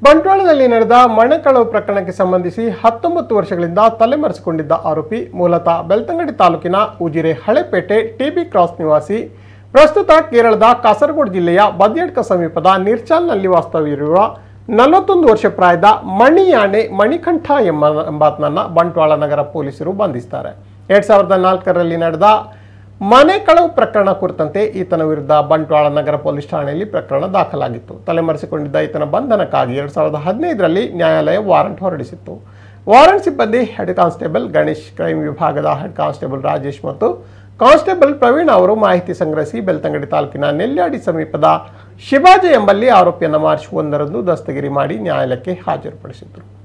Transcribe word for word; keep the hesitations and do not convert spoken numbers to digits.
ಬಂಟ್ವಾಳದಲ್ಲಿ ನಡೆದ ಮನೆ ಕಳವು ಪ್ರಕರಣಕ್ಕೆ ಸಂಬಂಧಿಸಿ ಹತ್ತೊಂಬತ್ತು ವರ್ಷಗಳಿಂದ ತಲೆಮರೆಸಿಕೊಂಡಿದ್ದ ಆರೋಪಿ ಮೂಲತಃ ಬೆಳ್ತಂಗಡಿ ತಾಲೂಕಿನ ಉಜಿರೆ ಹಳೆಪೇಟೆ ಟಿಬಿ ಕ್ರಾಸ್ ನಿವಾಸಿ ಪ್ರಸ್ತುತ ಕೇರಳದ ಕಾಸರಗೋಡು ಜಿಲ್ಲೆಯ ಬದಿಯಡ್ಕ ಸಮೀಪದ ನಿರ್ಚಾಲ್ನಲ್ಲಿ ವಾಸ್ತವ್ಯವಿರುವ ನಲವತ್ತೊಂದು ವರ್ಷ ಪ್ರಾಯದ ಮಣಿಯಾಣೆ ಮಣಿಕಂಠ ಎಂಬ ಎಂಬಾತನನ್ನ ಬಂಟ್ವಾಳ ನಗರ ಪೊಲೀಸರು ಬಂಧಿಸಿದ್ದಾರೆ. ಎರಡ್ ಸಾವಿರದ ನಾಲ್ಕರಲ್ಲಿ ನಡೆದ ಮನೆ ಕಳವು ಪ್ರಕರಣ ಕುರಿತಂತೆ ಈತನ ವಿರುದ್ಧ ಬಂಟ್ವಾಳ ನಗರ ಪೊಲೀಸ್ ಠಾಣೆಯಲ್ಲಿ ಪ್ರಕರಣ ದಾಖಲಾಗಿತ್ತು. ತಲೆಮರೆಸಿಕೊಂಡಿದ್ದ ಈತನ ಬಂಧನಕ್ಕಾಗಿ ಎರಡ್ ಸಾವಿರದ ಹದಿನೈದರಲ್ಲಿ ನ್ಯಾಯಾಲಯ ವಾರಂಟ್ ಹೊರಡಿಸಿತ್ತು. ವಾರಂಟ್ ಸಿಬ್ಬಂದಿ ಹೆಡ್ ಕಾನ್ಸ್ಟೇಬಲ್ ಗಣೇಶ್, ಕ್ರೈಮ್ ವಿಭಾಗದ ಹೆಡ್ ಕಾನ್ಸ್ಟೇಬಲ್ ರಾಜೇಶ್ ಮತ್ತು ಕಾನ್ಸ್ಟೇಬಲ್ ಪ್ರವೀಣ್ ಅವರು ಮಾಹಿತಿ ಸಂಗ್ರಹಿಸಿ ಬೆಳ್ತಂಗಡಿ ತಾಲೂಕಿನ ನೆಲ್ಯಾಡಿ ಸಮೀಪದ ಶಿವಾಜಿ ಎಂಬಲ್ಲಿ ಆರೋಪಿಯನ್ನು ಮಾರ್ಚ್ ಒಂದರಂದು ದಸ್ತಗಿರಿ ಮಾಡಿ ನ್ಯಾಯಾಲಯಕ್ಕೆ ಹಾಜರುಪಡಿಸಿದರು.